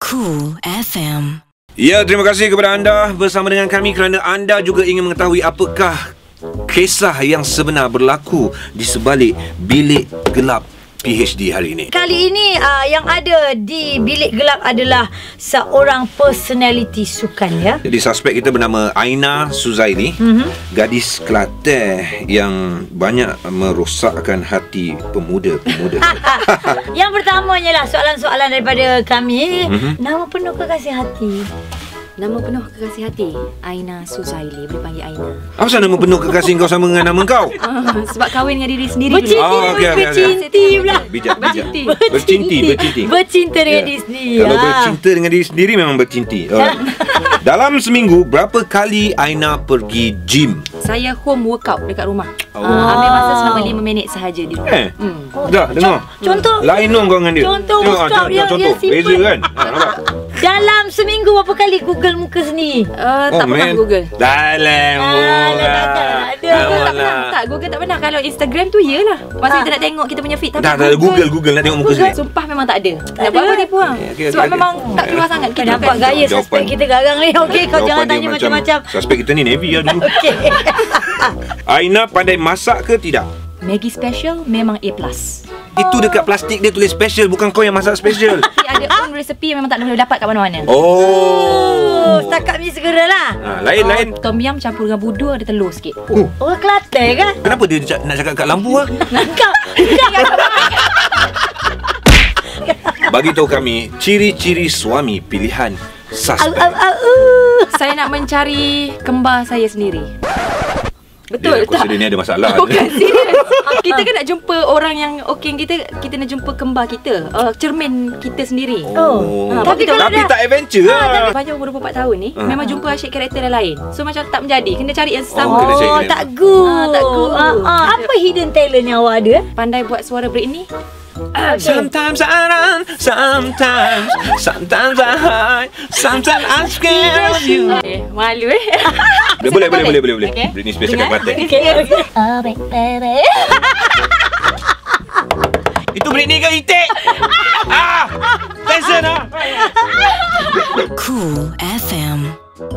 Cool FM. Ya, terima kasih kepada anda bersama dengan kami kerana anda juga ingin mengetahui apakah kisah yang sebenar berlaku di sebalik bilik gelap PHD hari ini. Kali ini yang ada di bilik gelap adalah seorang personality sukan, ya. Jadi suspek kita bernama Aina Suzaili, gadis Kelantan yang banyak merosakkan hati pemuda-pemuda. Yang pertamanya lah soalan-soalan daripada kami. Nama penuh kekasih hati? Nama penuh kekasih hati Aina Suzaili. Boleh panggil Aina. Apa nama penuh kekasih kau sama dengan nama kau? Sebab kahwin dengan diri sendiri dulu. Bercinti pula. Bijak. Bercinti. Bercinta dengan diri sendiri. Kalau bercinta dengan diri sendiri memang bercinti. Dalam seminggu berapa kali Aina pergi gym? Saya home workout dekat rumah. Ambil masa selama 5 minit sahaja di rumah. Dah dengar. Contoh. Lain dong kau dengan dia. Contoh workout yang simple. Beza kan? Nampak? Dalam seminggu berapa kali Google muka sendiri? Tak pernah Google. Dalam Tak, Google tak pernah. Kalau Instagram tu iyalah. Masa kita nak tengok kita punya feed. Tak ada Google nak tengok muka sendiri. Sumpah memang tak ada. Nak buat apa tipu lah. Sebab memang tak keluar sangat. Kita nampak gaya suspek kita garang ni. Okey, kau jangan tanya macam-macam. Suspek kita ni Navy lah dulu. Okey. Aina pandai masak ke tidak? Maggi special memang A+. Itu dekat plastik dia tulis special, bukan kau yang masak special. Tapi ada own recipe yang memang tak boleh dapat kat mana-mana. Oh, setakat ni segera lah. Lain. Tom yum campur dengan budur, ada telur sikit. Orang Kelantan kan? Kenapa dia nak cakap kat lampu lah? Bagi tahu kami ciri-ciri suami pilihan suspek. Saya nak mencari kembar saya sendiri. Betul Aku tak? rasa dia ni ada masalah. Bukan, serius. Kita kan nak jumpa orang yang okey, kita nak jumpa kembar kita, cermin kita sendiri. Tapi tak adventure lah. Panjang umur 24 tahun ni memang jumpa asyik karakter yang lain. So macam tak menjadi, kena cari yang sama. Kena cari tak good. Tak good. Apa hidden talent yang awak ada? Pandai buat suara Britney. Sometimes I run, sometimes I hide, sometimes I scare you. Malu Boleh. Okay. Britney Spears kat Kelantan. Oh, baby. Itu Britney ke Itik? Tension lah. Cool FM.